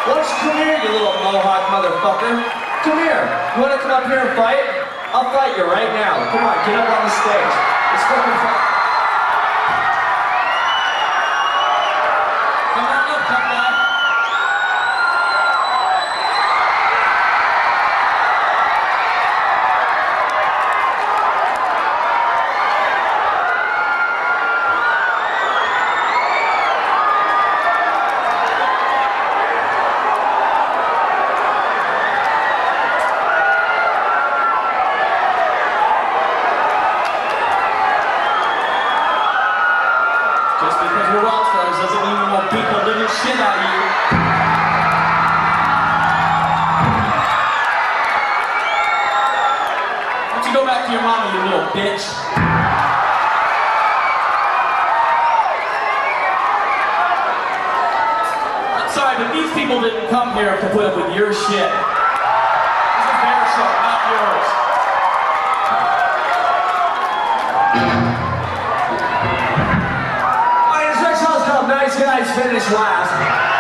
Why don't you come here, you little mohawk motherfucker? Come here. You wanna come up here and fight? I'll fight you right now. Come on, get up on the stage. Let's fucking fight. Come on up, tough guy. Just because we're rock stars doesn't mean we won't beat the living shit out of you. Why don't you go back to your mama, you little bitch? I'm sorry, but these people didn't come here to put up with your shit. This is their show, not yours. Nice guys finish last.